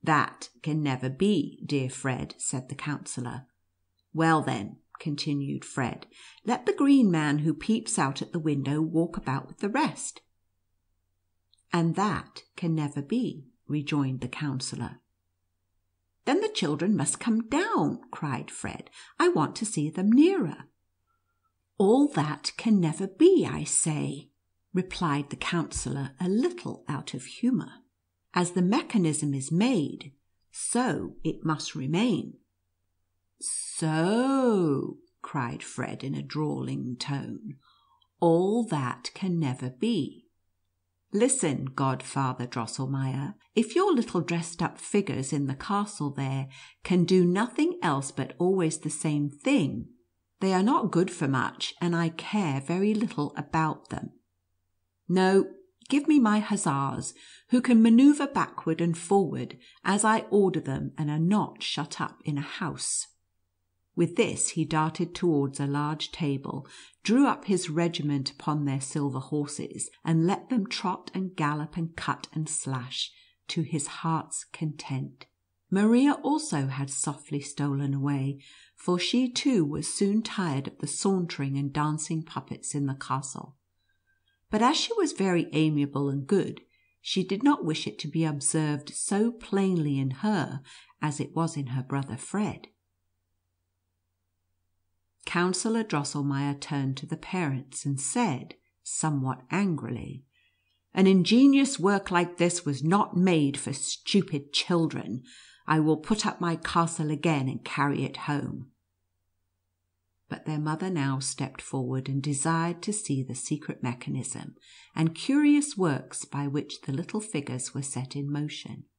"That can never be, dear Fred," said the Counsellor. "Well, then," continued Fred, "let the green man who peeps out at the window walk about with the rest." "And that can never be," rejoined the Counsellor. "Then the children must come down," cried Fred. "I want to see them nearer." "All that can never be, I say," replied the Counsellor, a little out of humor. "As the mechanism is made, so it must remain." "So," cried Fred in a drawling tone, "all that can never be. Listen, Godfather Drosselmeier. If your little dressed up figures in the castle there can do nothing else but always the same thing, they are not good for much, and I care very little about them. No, give me my hussars, who can manoeuvre backward and forward as I order them, and are not shut up in a house." With this he darted towards a large table, drew up his regiment upon their silver horses, and let them trot and gallop and cut and slash to his heart's content. Maria also had softly stolen away, for she too was soon tired of the sauntering and dancing puppets in the castle. But as she was very amiable and good, she did not wish it to be observed so plainly in her as it was in her brother Fred. Counsellor Drosselmeier turned to the parents, and said, somewhat angrily, "An ingenious work like this was not made for stupid children. I will put up my castle again and carry it home." But their mother now stepped forward, and desired to see the secret mechanism and curious works by which the little figures were set in motion.